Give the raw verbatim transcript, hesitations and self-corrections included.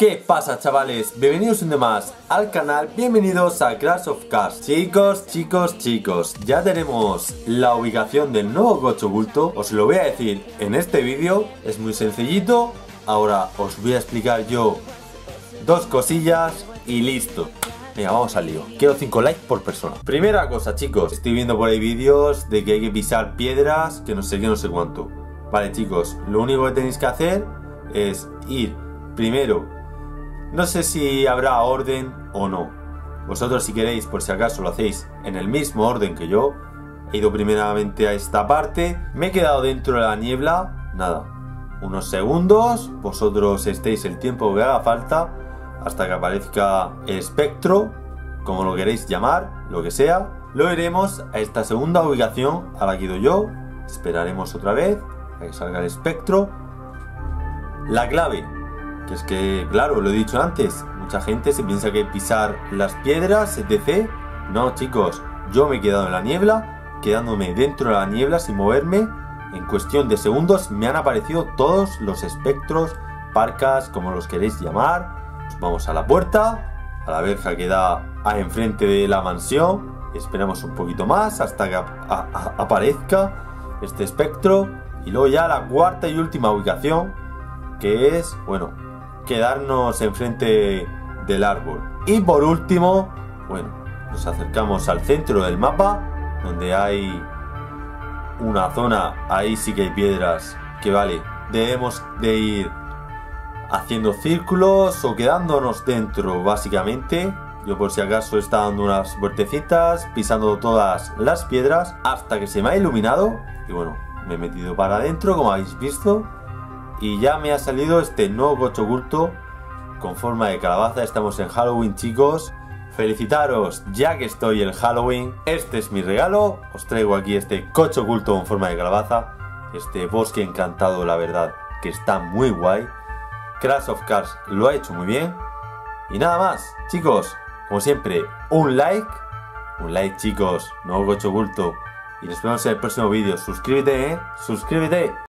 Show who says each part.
Speaker 1: ¿Qué pasa, chavales? Bienvenidos un día más al canal, bienvenidos a Clash of Cars. Chicos, chicos, chicos, ya tenemos la ubicación del nuevo coche oculto. Os lo voy a decir en este vídeo, es muy sencillito. Ahora os voy a explicar yo dos cosillas y listo. Venga, vamos al lío. Quiero cinco likes por persona. Primera cosa, chicos, estoy viendo por ahí vídeos de que hay que pisar piedras, que no sé qué, no sé cuánto. Vale, chicos, lo único que tenéis que hacer es ir primero. No sé si habrá orden o no. Vosotros, si queréis, por si acaso lo hacéis en el mismo orden que yo. He ido primeramente a esta parte. Me he quedado dentro de la niebla. Nada, unos segundos. Vosotros estéis el tiempo que haga falta hasta que aparezca el espectro, como lo queréis llamar, lo que sea. Lo iremos a esta segunda ubicación a la que he ido yo. Esperaremos otra vez a que salga el espectro. La clave, que es que, claro, lo he dicho antes, mucha gente se piensa que pisar las piedras, etcétera. No, chicos, yo me he quedado en la niebla, quedándome dentro de la niebla sin moverme. En cuestión de segundos me han aparecido todos los espectros, parcas, como los queréis llamar. Pues vamos a la puerta, a la verja que da a enfrente de la mansión. Esperamos un poquito más hasta que a, a, a, aparezca este espectro. Y luego ya la cuarta y última ubicación, que es, bueno, quedarnos enfrente del árbol. Y por último, bueno, nos acercamos al centro del mapa, donde hay una zona, ahí sí que hay piedras, que vale, debemos de ir haciendo círculos o quedándonos dentro, básicamente. Yo por si acaso he estado dando unas vueltecitas, pisando todas las piedras, hasta que se me ha iluminado, y bueno, me he metido para adentro, como habéis visto. Y ya me ha salido este nuevo coche oculto con forma de calabaza. Estamos en Halloween, chicos. Felicitaros, ya que estoy en Halloween. Este es mi regalo. Os traigo aquí este coche oculto en forma de calabaza. Este bosque encantado, la verdad, que está muy guay. Clash of Cars lo ha hecho muy bien. Y nada más, chicos. Como siempre, un like. Un like, chicos. Nuevo coche oculto. Y nos vemos en el próximo vídeo. Suscríbete, ¿eh? Suscríbete.